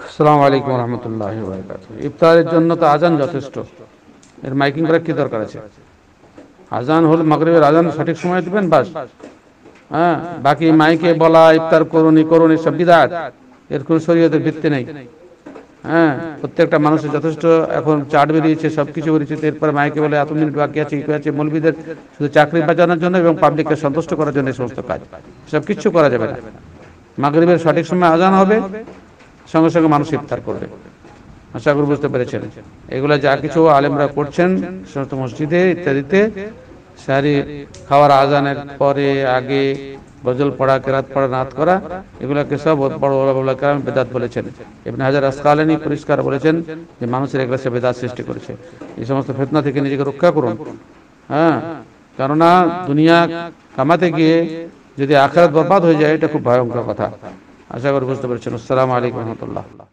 আসসালামু আলাইকুম রহমতুল্লাহ বারাকাতুহু। ইফতারের জন্য তো আজান যথেষ্ট, এর মাইকিং করার কি দরকার আছে? আজান হল মাগরিবের আজান সঠিক সময় দিবেন বাস। হ্যাঁ, বাকি মাইকে বলা ইফতার করুন সব বিদআত, এর কোনো শরীয়তের ভিত্তি নেই। হ্যাঁ, প্রত্যেকটা মানুষের যথেষ্ট এখন চার্ট বেরিয়েছে, সবকিছু বেরিয়েছে, এরপরে মাইকে বলে এত মিনিট বাকি আছে, কি আছে, মৌলবীদের শুধু চাকরি বাঁচানোর জন্য এবং পাবলিককে সন্তুষ্ট করার জন্য এই সমস্ত কাজ, সব কিচ্ছু করা যাবে না। মাগরিবের সঠিক সময় আজান হবে, সঙ্গে সঙ্গে মানুষ ইফতার করবে। আশা করি বুঝতে পেরেছেন। এগুলো যা কিছু আলেমরা করছেন সমস্ত মসজিদে ইত্যাদিতে, সারি খাওয়ার আজানের পরে আগে গজল পড়া, কেরাত পড়া, নাত করা, এগুলোকে সব বড় বড় কেরাম বেদাত বলেছেন। ইবনে হাজার আসকালানী পরিষ্কার বলেছেন যে মানুষের এগুলো সে বেদাত সৃষ্টি করেছে। এই সমস্ত ফিতনা থেকে নিজেকে রক্ষা করুন। হ্যাঁ, কেননা দুনিয়া কামাতে গিয়ে যদি আখিরাত বরবাদ হয়ে যায়, এটা খুব ভয়ঙ্কর কথা। আশা করি বুঝতে পেরেছেন। আসসালামু আলাইকুম রহমতুল্লাহ।